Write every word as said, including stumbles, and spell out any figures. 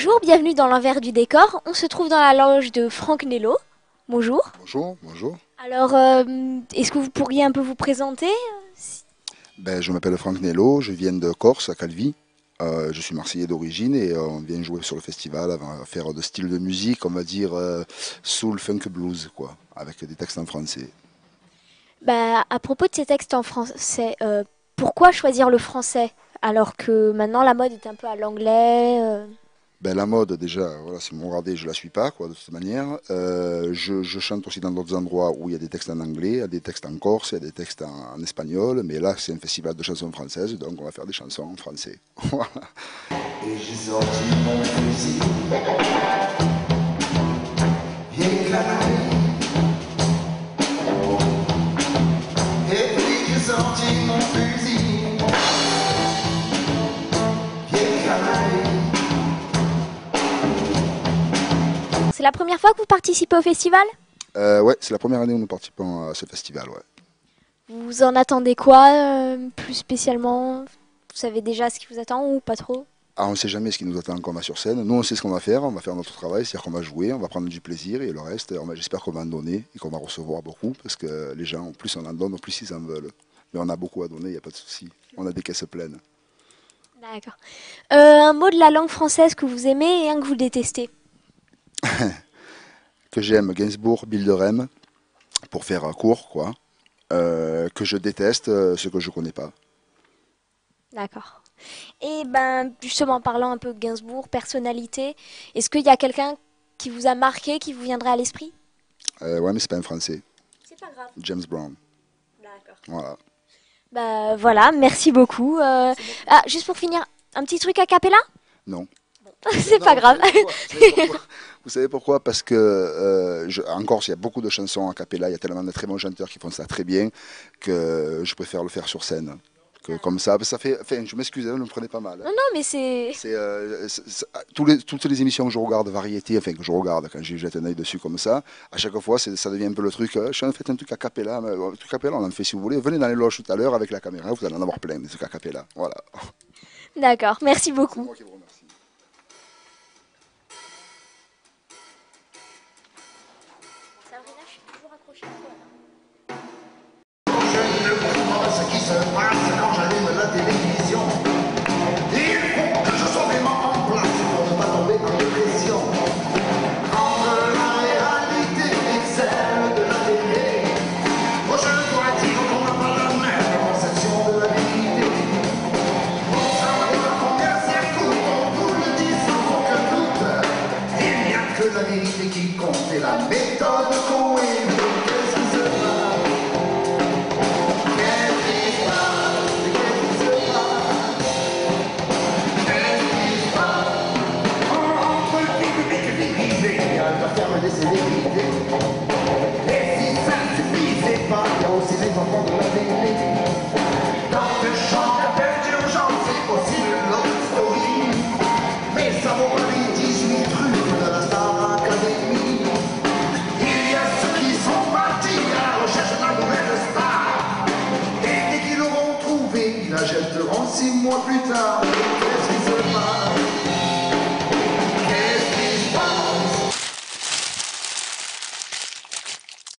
Bonjour, bienvenue dans l'envers du décor. On se trouve dans la loge de Franck Nello. Bonjour. Bonjour, bonjour. Alors, euh, est-ce que vous pourriez un peu vous présenter? Ben, je m'appelle Franck Nello, je viens de Corse, à Calvi. Euh, je suis marseillais d'origine et euh, on vient jouer sur le festival, à faire de style de musique, on va dire euh, soul, funk, blues, quoi, avec des textes en français. Bah, à propos de ces textes en français, euh, pourquoi choisir le français alors que maintenant la mode est un peu à l'anglais euh Ben, la mode, déjà, voilà, c'est mon radé, je la suis pas, quoi, de toute manière. Euh, je, je chante aussi dans d'autres endroits où il y a des textes en anglais, il y a des textes en corse, il y a des textes en, en espagnol, mais là, c'est un festival de chansons françaises, donc on va faire des chansons en français. Voilà. Et j'ai sorti mon fusil, bien calé. Et puis j'ai sorti mon fusil, bien calé. C'est la première fois que vous participez au festival? Euh, ouais, c'est la première année où nous participons à ce festival, ouais. Vous en attendez quoi euh, plus spécialement? Vous savez déjà ce qui vous attend ou pas trop? Ah, on ne sait jamais ce qui nous attend quand on va sur scène. Nous, on sait ce qu'on va faire, on va faire notre travail, c'est-à-dire qu'on va jouer, on va prendre du plaisir et le reste, on va- j'espère qu'on va en donner et qu'on va recevoir beaucoup parce que les gens, plus on en donne, plus ils en veulent. Mais on a beaucoup à donner, il n'y a pas de souci. On a des caisses pleines. D'accord. Euh, un mot de la langue française que vous aimez et un que vous détestez. Que j'aime Gainsbourg, Bilderem, pour faire court, quoi. Euh, que je déteste, euh, ce que je ne connais pas. D'accord. Et ben justement, parlant un peu de Gainsbourg, personnalité, est-ce qu'il y a quelqu'un qui vous a marqué, qui vous viendrait à l'esprit? Euh, ouais, mais c'est pas un français. C'est pas grave. James Brown. D'accord. Voilà. Bah voilà, merci beaucoup. Euh, Ah, juste pour finir, un petit truc a cappella? Non. C'est Non, pas vous grave. savez pourquoi? Vous savez pourquoi? Vous savez pourquoi? Parce que euh, je- en Corse, il y a beaucoup de chansons a cappella, il y a tellement de très bons chanteurs qui font ça très bien que je préfère le faire sur scène. Que, comme ça, ça fait. Enfin, je m'excuse, hein, ne me prenez pas mal. Hein. Non, non, mais c'est... C'est, euh, c'est- c'est- tous les- toutes les émissions que je regarde, variété, enfin que je regarde quand je jette un œil dessus comme ça, à chaque fois, c'est- ça devient un peu le truc. Euh, je suis en fait un truc a cappella, mais, euh, un truc a cappella, on en fait si vous voulez. Venez dans les loges tout à l'heure avec la caméra, vous allez en avoir plein des trucs a cappella. Voilà. D'accord, merci C'est beaucoup. moi qui vous remercie. Sabrina, je suis toujours accrochée à toi. Je ne comprends pas ce qui se passe quand j'allume la télévision. Il faut que je sois vraiment en place pour ne pas tomber en dépression. Entre la réalité et celle de la télé, moi je dois dire qu'on n'a pas la même conception de la vérité. Pour savoir combien ça coûte, on vous le dit sans aucun doute. Il n'y a que la vérité qui compte et la méthode qu'on est. Qu'est-ce qui se passe? Qu'est-ce qui se passe? Qu'est-ce qui se passe? Qu'est-ce qui se passe? Entre le public et les privés, il y a le terme des célébrités. Et si ça ne suffisait pas, il y a aussi les enfants de la télé. Dans le champ d'appel d'urgence, c'est aussi le love story. Mais ça vaut pas les dix-huit trucs de la Star Academy. Il y a ceux qui sont partis à la recherche de la nouvelle star. Et dès qu'ils l'auront trouvé, ils la jetteront six mois plus tard. Qu'est-ce